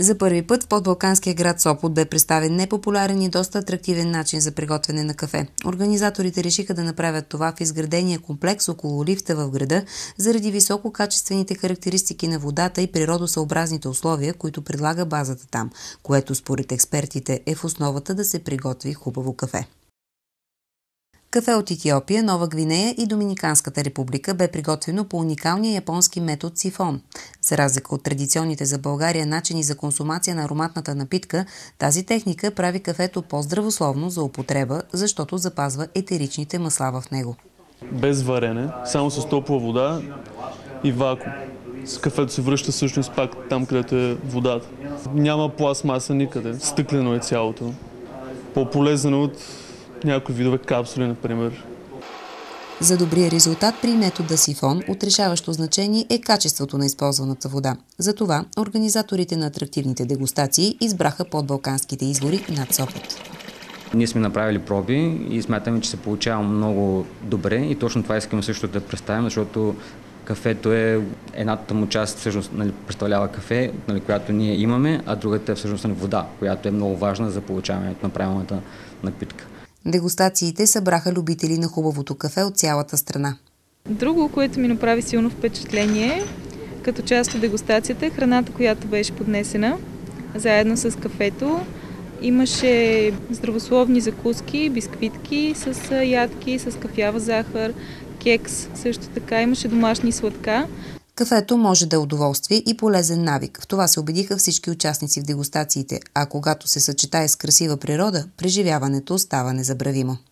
За първи път в подбалканския град Сопот бе представен непопулярен и доста атрактивен начин за приготвяне на кафе. Организаторите решиха да направят това в изградения комплекс около лифта в града, заради висококачествените характеристики на водата и природосъобразните условия, които предлага базата там, което според експертите е в основата да се приготви хубаво кафе. Кафе от Етиопия, Нова Гвинея и Доминиканската република бе приготвено по уникалния японски метод сифон. За разлика от традиционните за България начини за консумация на ароматната напитка, тази техника прави кафето по-здравословно за употреба, защото запазва етеричните масла в него. Без варене, само с топла вода и вакуум. С кафето се връща всъщност пак там, където е водата. Няма пластмаса никъде, стъклено е цялото. По-полезно от някои видове капсули, например. За добрия резултат при метода сифон от решаващо значение е качеството на използваната вода. Затова организаторите на атрактивните дегустации избраха подбалканските извори над Сопот. Ние сме направили проби и смятаме, че се получава много добре и точно това искаме също да представим, защото кафето е едната му част, всъщност представлява кафе, която ние имаме, а другата е всъщност вода, която е много важна за получаването на правилната напитка. Дегустациите събраха любители на хубавото кафе от цялата страна. Друго, което ми направи силно впечатление, като част от дегустацията, е храната, която беше поднесена заедно с кафето. Имаше здравословни закуски, бисквитки с ядки, с кафява захар, кекс, също така имаше домашни сладка. Кафето може да е удоволствие и полезен навик. В това се убедиха всички участници в дегустациите, а когато се съчетае с красива природа, преживяването става незабравимо.